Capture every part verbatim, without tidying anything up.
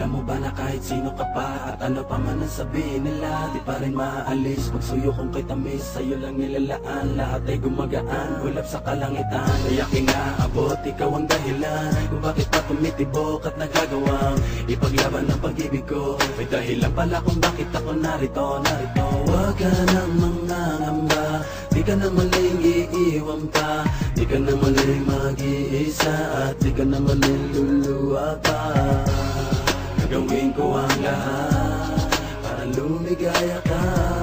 Alam mo ba na kahit sino ka pa at ano pa man ang sabihin nila, di pa rin maaalis pagsuyo kong kay tamis. Sa'yo lang nilalaan, lahat ay gumagaan, ulap sa kalangitan. Kaya kinaabot, ikaw ang dahilan kung bakit pa tumitibok at nagagawang ipaglaban ang pag-ibig ko. May dahilan pala kung bakit ako narito, narito. Huwag ka nang mangangamba, di ka na maling iiwan pa, di ka na maling mag-iisa, at di ka na maling luluwa pa. Gagawin ko ang lahat para lumigaya ka.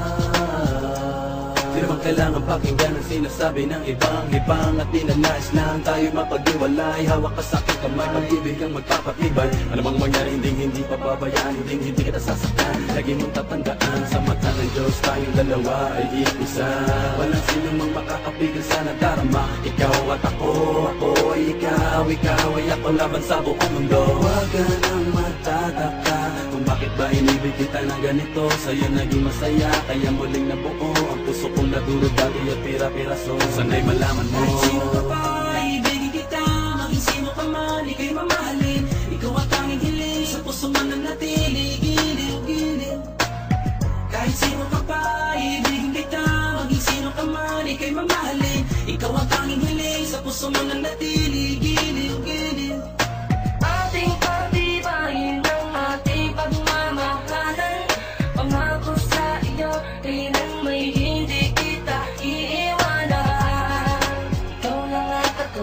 Di naman kailangan pakinggan ang sinasabi ng ibang ibang at ninanais lang tayo mapag-iwalay. Hawak ka sa aking kamay, pag-ibig ang magpapatibay. Alamang mangyari, hindi hindi pababayaan, hindi hindi kita sasaktan. Lagi mong tatandaan, sa mata ng Diyos tayong dalawa ay iisa. Walang sino mang makakapigil sa nadarama. Ikaw at ako, ako ay ikaw, ikaw ay ako laban sa buong mundo. Huwag ka nang magtataka kung bakit ba inibig kita ng ganito. Sa'yo naging masaya, kaya muling nabuo ang puso kong nadurog dati at pira-piraso. Sana'y malaman mo, kahit sino ka pa, ibigin kita. Maging sino ka man, ika'y mamahalin. Ikaw ang tanging hiling, sa puso man nanatili. Giliw-giliw. Kahit sino ka pa, ibigin kita. Maging sino ka man, ika'y mamahalin. Ikaw ang tanging hiling, sa puso man nanatili. Giliw-giliw. Ating pagtibayin ang ating pagmamahalan. Pangako sa iyo, kailan may hindi kita iiwanan. Ikaw lang at ako,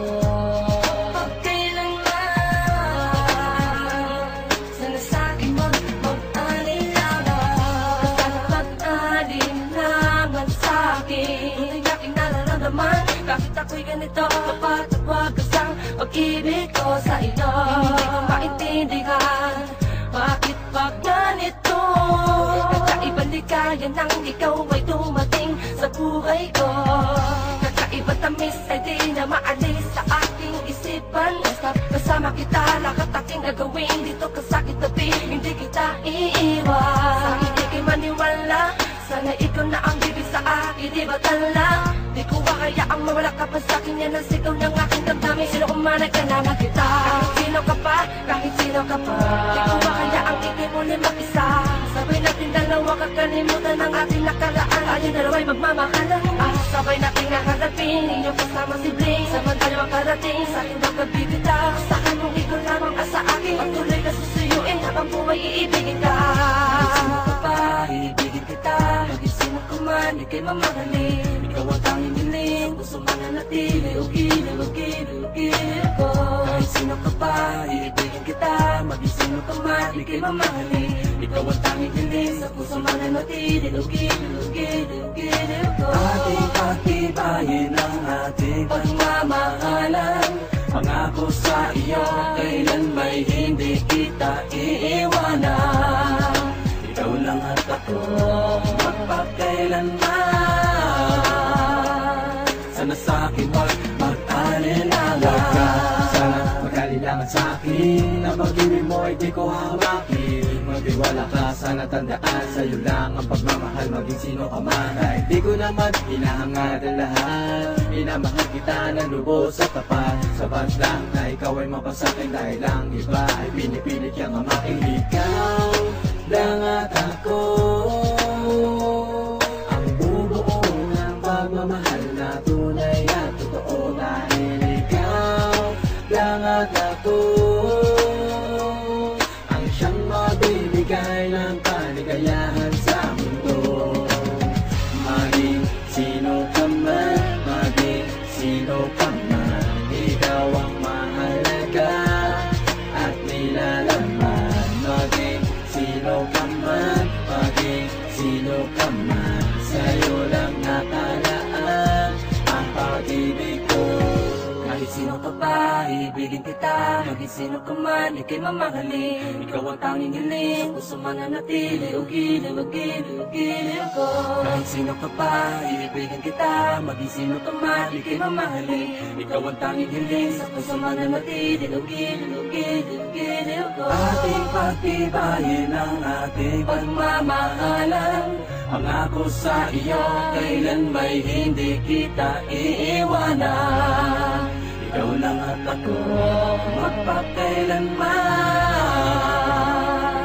pagkailanman. Sana sa'kin wag mag-alinlangan. Sana mag-alinlangan sa'kin. Ang aking nararamdaman, bakit ako'y ganito? Kapag wagas ang pag-ibig ko sa iyo. Hindi ko maintindihan, bakit pag ganito? Kakaibang ligaya nang ikaw ay dumating sa buhay ko. Kakaibang tamis ay di na maalis sa aking isipan. Basta kasama kita, lahat aking gagawin dito ka sa kitabi, hindi kita iiwan. Sa hindi kay maniwala, sana ikaw na ang bibig sa akin, di ba tala? Di ko hayaang mawala ka pa sa'kin, yan ang sigaw ng aking damdamin. Sino kumanay ka na kita, kahit sino ka pa, kahit sino ka pa. Di ko hayaang ikay muli mag-isa, sabay natin dalawa kakalimutan ang ating nakaraan. Tayong dalawa'y magmamahalan, ah, sabay nating naharapin inyong kasama si Bling. Samantalawang karating sa aking pagkabibita, saan mong ikaw lamang ang sa akin. Patuloy ka susuyuin habang buhay iibigin ka. Kahit sino ka pa, ibigin kita. Maging sino ka man, ika'y mamahalin. Ikaw ang tanging hiling, puso man nanatili. Ugiliw, ugiliw, ugiliw ko. Kahit sino ka pa, ibigin kita. Maging sino ka man, ika'y mamahalin. Ikaw ang tanging hiling, sa puso man nanatili. Ugiliw, ugiliw, ugiliw ko. Ating pagtibayin ang ating pagmamahalan. Pangako sa iyo, kailan may hindi kita iiwanan. Ikaw lang at ako, magpakailanman. Sana sa'kin wag mag-alinlangan. Wag ka sana mag-alinlangan sa'kin, na pag-ibig mo ay di ko hawakin. Magtiwala ka, sana tandaan, sa'yo lang ang pagmamahal, maging sino ka man. Kahit di ko naman hinahangad ang lahat, minamahal kita ng lubos at tapat. Sapat lang na ikaw ay mapasakin, dahil lang iba ay pinipilit kang amakin. Ikaw lang at ako, ang bubuo ng pagmamahal na tunay at totoo. Dahil ikaw lang at ako, ang siyang mabibigay ng kaligayahan sa mundo. Maging sino ka man, maging sino ka man, ikaw ang mahalaga at nilalaman. Maging sino ka man, maging sino ka man, sa'yo lang nakalaan ang pag-ibig ko. Kahit sino ka pa, ibigin kita. Maging sino ka man, ika'y mamahalin. Ikaw ang tanging hiling, puso man nanatili. Ugiliw, ugiliw, ugiliw ko. Kahit sino ka pa, ibigin kita. Maging sino ka man, ika'y mamahalin. Ikaw ang tanging hiling, sa puso man nanatili. Ugiliw, ugiliw, ugiliw ko. Ating pagtibayin ang ating pagmamahalan. Pangako sa iyo, kailan may hindi kita iiwanan. Ikaw lang at ako, magpakailanman.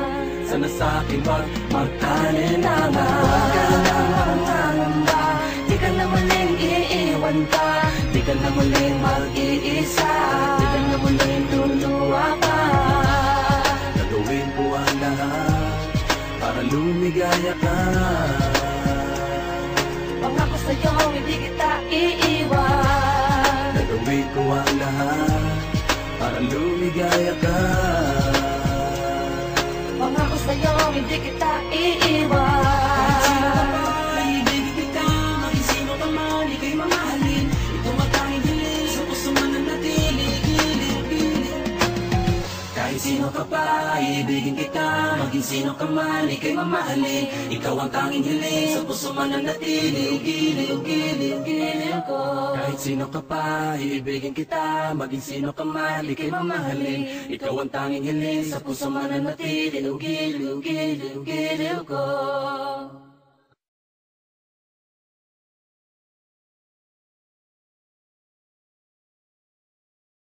sana sa'kin wag magkalinlangan. Huwag ka lang mangangamba, di ka na muling iiwan ka, di ka na muling mag-iisa, di ka na muling luluwa pa. Gagawin ko ang lahat para lumigaya ka. Pangako sa'yo, hindi kita iiwan. Gagawin ko ang lahat para lumigaya ka. Pangako sa'yo, hindi kita iiwan. Ibigin kita, maging sino ka man, ika'y mamahalin. Ito ang tanging hiling, sa puso man nanatili, giling-giling. Kahit sino ka pa, ibigin kita, maging sino ka man, ika'y mamahalin. Ikaw ang tanging hiling, sa puso man nanatili, giling-giling ko. Kahit sino ka pa, ibigin kita, maging sino ka man, ika'y mamahalin. Ikaw ang tanging hiling, sa puso man nanatili, giling-giling ko.